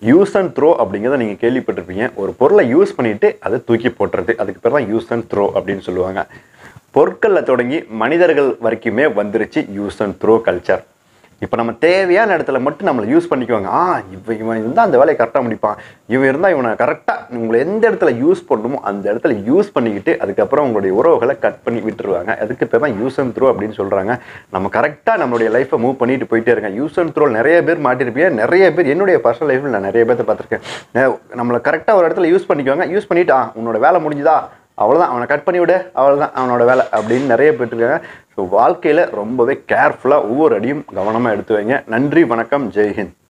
Use and throw அப்படிங்கிறத நீங்கள் கேள்விப்பட்டிருப்பீங்க. ஒரு பொருளை யூஸ் பண்ணிவிட்டு அதை தூக்கி போட்டுறது, அதுக்கு பேர் தான் யூஸ் அண்ட் த்ரோ அப்படின்னு சொல்லுவாங்க. பொருட்களில் தொடங்கி மனிதர்கள் வரைக்குமே வந்துருச்சு யூஸ் அண்ட் த்ரோ கல்ச்சர். இப்போ நம்ம தேவையான இடத்துல மட்டும் நம்மளை யூஸ் பண்ணிக்குவாங்க. இவன் இருந்தால் அந்த வேலையை கரெக்டாக முடிப்பான், இவன் இருந்தால் இவனை கரெக்டாக உங்களை எந்த இடத்துல யூஸ் பண்ணணுமோ அந்த இடத்துல யூஸ் பண்ணிக்கிட்டு அதுக்கப்புறம் உங்களுடைய உறவுகளை கட் பண்ணி விட்டுருவாங்க. அதுக்கு பேர் தான் யூஸ் அண்ட் த்ரோ அப்படின்னு சொல்கிறாங்க. நம்ம கரெக்டாக நம்மளுடைய லைஃப்பை மூவ் பண்ணிட்டு போயிட்டே இருக்கேன். யூஸ் அண்ட் த்ரோ நிறைய பேர் மாட்டிருப்பீங்க. நிறைய பேர் என்னுடைய பர்சனல் லைஃப்பில் நான் நிறைய பேர்த்த பார்த்துருக்கேன். நம்மளை கரெக்டாக ஒரு இடத்துல யூஸ் பண்ணிக்குவாங்க. யூஸ் பண்ணிவிட்டு உன்னோட வேலை முடிஞ்சுதா, அவ்வளோதான், அவனை கட் பண்ணி விடு, அவ்வளோதான் அவனோட வேலை அப்படின்னு நிறைய பேர்த்துருக்காங்க. ஸோ வாழ்க்கையில் ரொம்பவே கேர்ஃபுல்லாக ஒவ்வொரு அடியும் கவனமாக எடுத்து வைங்க. நன்றி, வணக்கம், ஜெய்ஹிந்த்.